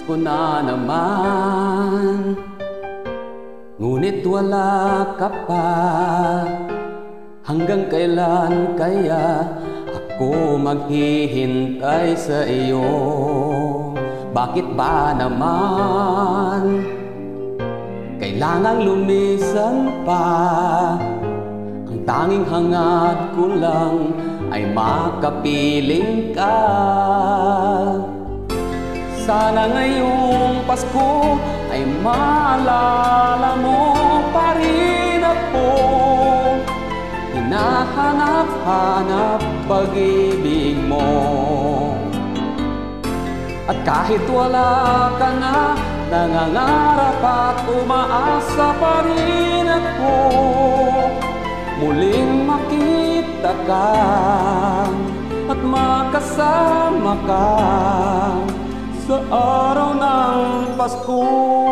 Pasko na naman, ngunit wala ka pa. Hanggang kailan kaya ako maghihintay sa iyo? Bakit ba naman kailangang lumisan pa? Ang tanging hangad ko lang ay makapiling ka. Sana ngayong Pasko ay maalala mo pa rin ako. Hinahanap-hanap pag-ibig mo. At kahit wala ka na, nangangarap at umaasa pa rin ako. Muling makita ka at makasama ka sa araw ng Pasko.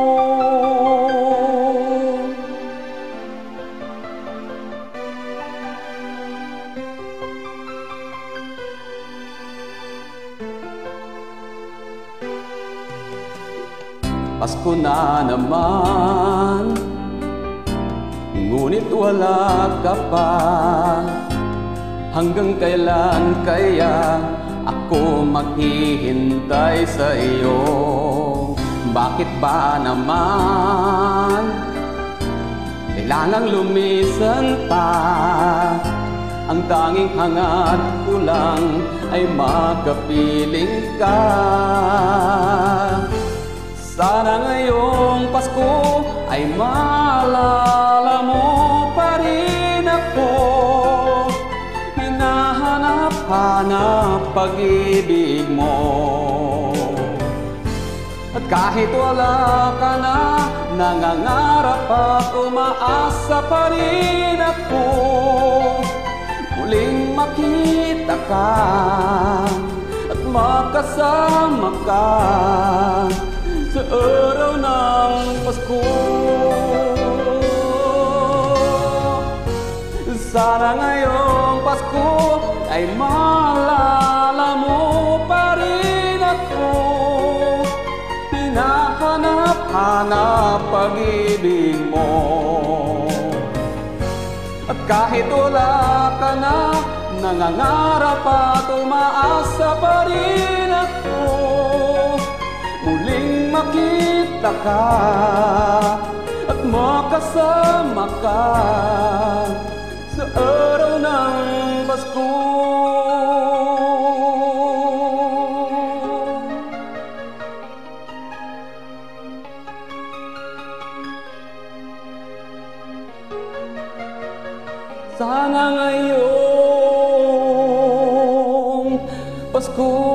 Pasko na naman, ngunit wala ka pa. Hanggang kailan kaya ako maghihintay sa iyo? Bakit ba naman kailangang lumisan pa? Ang tanging hangad ko lang ay makapiling ka. Sana ngayong Pasko ay maalala mo pa rin ako. Hinahanap-hanap pag-ibig mo. At kahit wala ka na, nangangarap at umaasa pa rin ako. Muling makita ka at makasama ka sa araw ng Pasko. Sana ngayong Pasko ay maalala mo pa rin ako. Hinahanap-hanap pag-ibig mo. At kahit wala ka na, nangangarap at umaasa pa rin ako. Muling makita ka at makasama ka sa araw ng Pasko. Sana ngayong Pasko